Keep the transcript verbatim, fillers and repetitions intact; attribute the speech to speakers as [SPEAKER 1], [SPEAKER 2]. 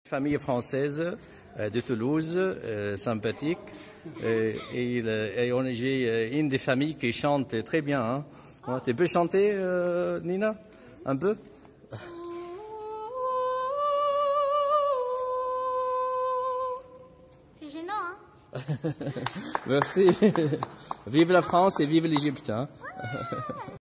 [SPEAKER 1] Famille française euh, de Toulouse, euh, sympathique. Euh, et et on, j'ai une des familles qui chante très bien. Hein. Ouais, tu peux chanter, euh, Nina, un peu?
[SPEAKER 2] C'est gênant, hein?
[SPEAKER 1] Merci. Vive la France et vive l'Égypte. Hein.